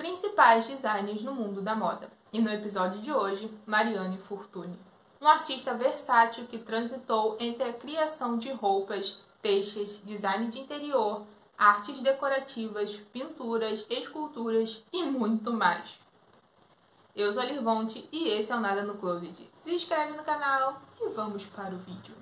principais designers no mundo da moda. E no episódio de hoje, Mariane Fortuny. Um artista versátil que transitou entre a criação de roupas, textos, design de interior, artes decorativas, pinturas, esculturas e muito mais. Eu sou a Lirvonte e esse é o Nada no Closet. Se inscreve no canal e vamos para o vídeo.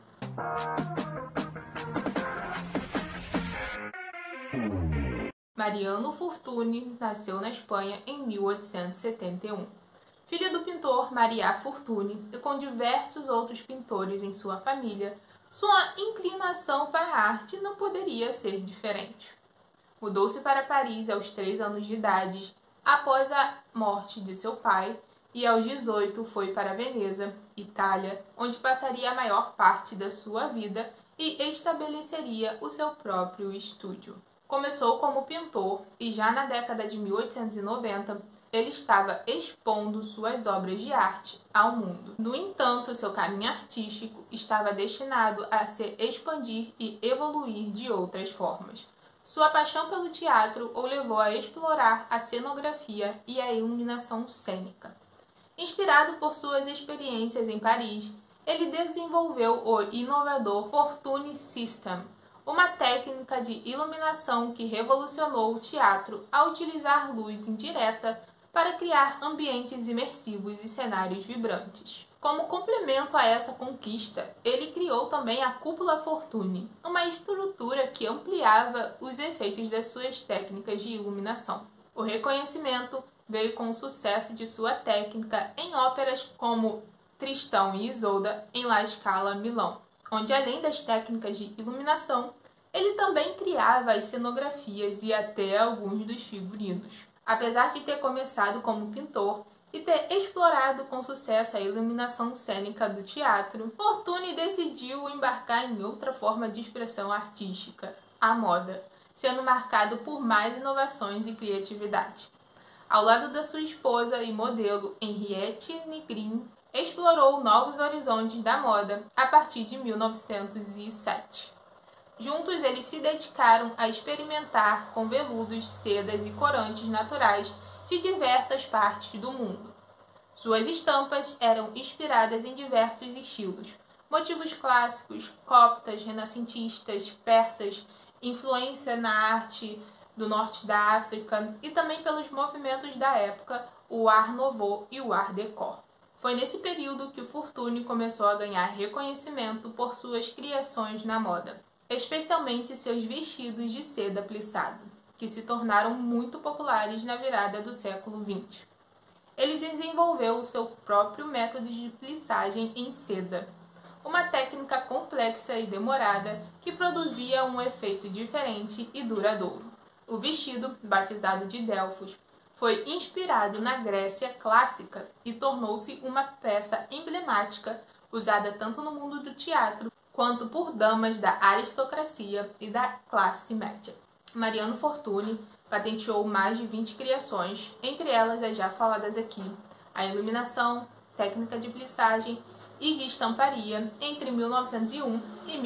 Mariano Fortuny nasceu na Espanha em 1871. Filho do pintor Marià Fortuny e com diversos outros pintores em sua família, sua inclinação para a arte não poderia ser diferente. Mudou-se para Paris aos 3 anos de idade, após a morte de seu pai, e aos 18 foi para Veneza, Itália, onde passaria a maior parte da sua vida e estabeleceria o seu próprio estúdio. Começou como pintor e já na década de 1890 ele estava expondo suas obras de arte ao mundo. No entanto, seu caminho artístico estava destinado a se expandir e evoluir de outras formas. Sua paixão pelo teatro o levou a explorar a cenografia e a iluminação cênica. Inspirado por suas experiências em Paris, ele desenvolveu o inovador Fortuny System, uma técnica de iluminação que revolucionou o teatro ao utilizar luz indireta para criar ambientes imersivos e cenários vibrantes. Como complemento a essa conquista, ele criou também a Cúpula Fortuny, uma estrutura que ampliava os efeitos das suas técnicas de iluminação. O reconhecimento veio com o sucesso de sua técnica em óperas como Tristão e Isolda em La Scala, Milão, onde além das técnicas de iluminação, ele também criava as cenografias e até alguns dos figurinos. Apesar de ter começado como pintor e ter explorado com sucesso a iluminação cênica do teatro, Fortuny decidiu embarcar em outra forma de expressão artística, a moda, sendo marcado por mais inovações e criatividade. Ao lado da sua esposa e modelo Henriette Negrin, explorou novos horizontes da moda a partir de 1907. Juntos, eles se dedicaram a experimentar com veludos, sedas e corantes naturais de diversas partes do mundo. Suas estampas eram inspiradas em diversos estilos, motivos clássicos, coptas, renascentistas, persas, influência na arte do norte da África e também pelos movimentos da época, o Art Nouveau e o Art Déco. Foi nesse período que o Fortuny começou a ganhar reconhecimento por suas criações na moda, especialmente seus vestidos de seda plissado, que se tornaram muito populares na virada do século XX. Ele desenvolveu o seu próprio método de plissagem em seda, uma técnica complexa e demorada que produzia um efeito diferente e duradouro. O vestido, batizado de Delfos, foi inspirado na Grécia clássica e tornou-se uma peça emblemática usada tanto no mundo do teatro quanto por damas da aristocracia e da classe média. Mariano Fortuny patenteou mais de 20 criações, entre elas as já faladas aqui, a iluminação, técnica de plissagem e de estamparia entre 1901 e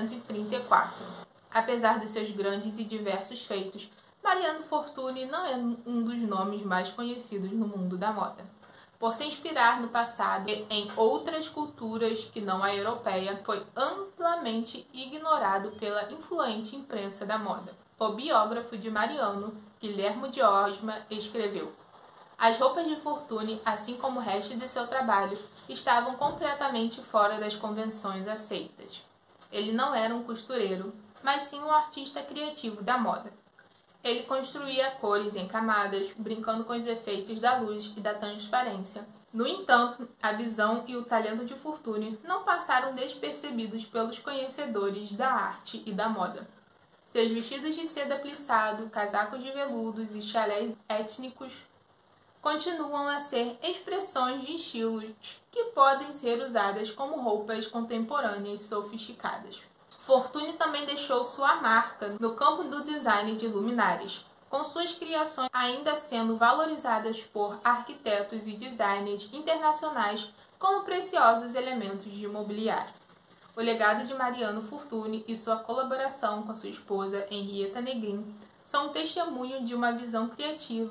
1934. Apesar de seus grandes e diversos feitos, Mariano Fortuny não é um dos nomes mais conhecidos no mundo da moda. Por se inspirar no passado e em outras culturas que não a europeia, foi amplamente ignorado pela influente imprensa da moda. O biógrafo de Mariano, Guilhermo de Osma, escreveu: as roupas de Fortuny, assim como o resto de seu trabalho, estavam completamente fora das convenções aceitas. Ele não era um costureiro, mas sim um artista criativo da moda. Ele construía cores em camadas, brincando com os efeitos da luz e da transparência. No entanto, a visão e o talento de Fortuny não passaram despercebidos pelos conhecedores da arte e da moda. Seus vestidos de seda plissado, casacos de veludos e chalés étnicos continuam a ser expressões de estilos que podem ser usadas como roupas contemporâneas sofisticadas. Fortuny também deixou sua marca no campo do design de luminárias, com suas criações ainda sendo valorizadas por arquitetos e designers internacionais como preciosos elementos de mobiliário. O legado de Mariano Fortuny e sua colaboração com sua esposa Henriette Negrin são um testemunho de uma visão criativa,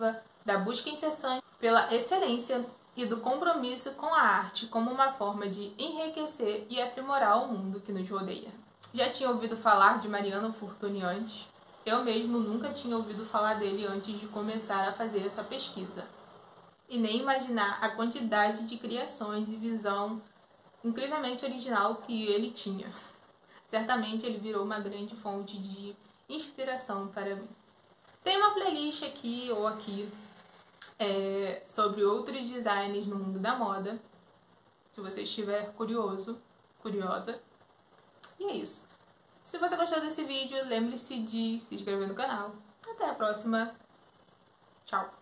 da busca incessante pela excelência e do compromisso com a arte como uma forma de enriquecer e aprimorar o mundo que nos rodeia. Já tinha ouvido falar de Mariano Fortuny antes? Eu mesmo nunca tinha ouvido falar dele antes de começar a fazer essa pesquisa. E nem imaginar a quantidade de criações e visão incrivelmente original que ele tinha. Certamente ele virou uma grande fonte de inspiração para mim. Tem uma playlist aqui ou aqui sobre outros designers no mundo da moda, se você estiver curioso, curiosa. E é isso. Se você gostou desse vídeo, lembre-se de se inscrever no canal. Até a próxima. Tchau.